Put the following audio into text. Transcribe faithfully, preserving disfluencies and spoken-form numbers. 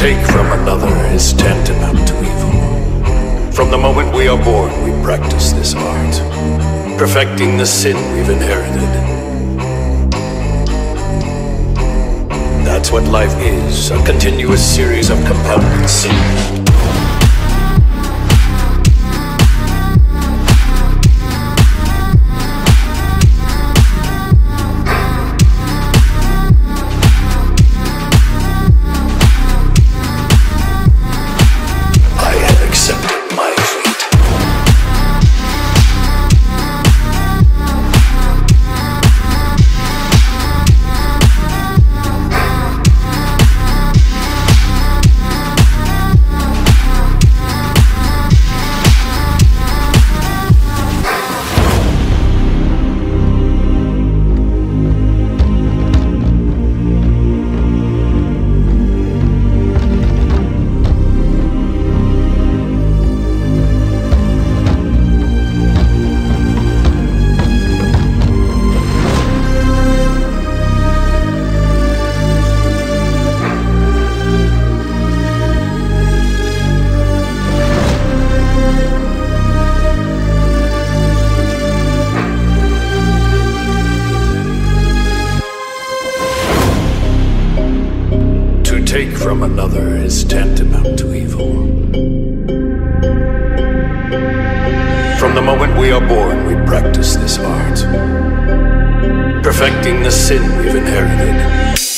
take from another is tantamount to evil. From the moment we are born, we practice this art, perfecting the sin we've inherited. That's what life is, a continuous series of compounded sin. Take from another is tantamount to evil. From the moment we are born, we practice this art, perfecting the sin we've inherited.